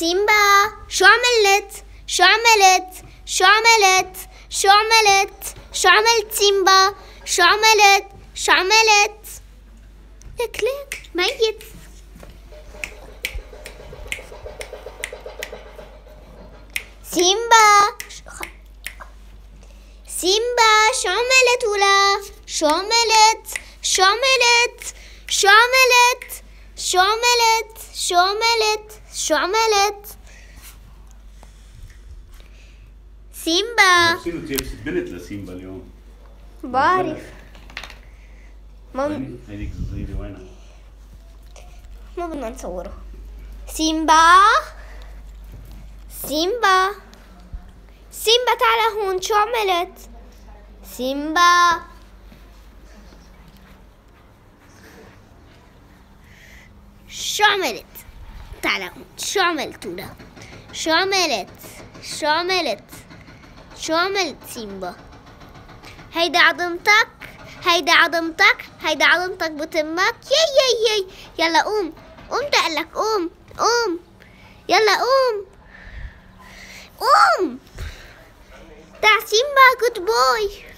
سيمبا شو عملت؟ شو عملت؟ شو عملت؟ شو عملت؟ شو عملت سيمبا؟ شو عملت؟ شو عملت؟ لك ميت. سيمبا سيمبا شو عملت ولا؟ شو عملت؟ شو عملت؟ شو عملت؟ شو عملت؟ شو عملت؟ شو عملت؟ سيمبا شنو جايبس بنت لسيمبا اليوم؟ بعرف هذيك الصغيرة وينها؟ ما بدنا نصوره. سيمبا سيمبا سيمبا تعال هون. شو عملت؟ سيمبا شو عملت؟ تعال هون. شو عملت ولا؟ شو عملت؟ شو عملت؟ شو عملت سيمبا؟ هيدا عظمتك، هيدا عظمتك، هيدا عظمتك بتمك. يي يلا قوم قوم تقلك. قوم قوم يلا قوم قوم. تاع سيمبا. جود بوي.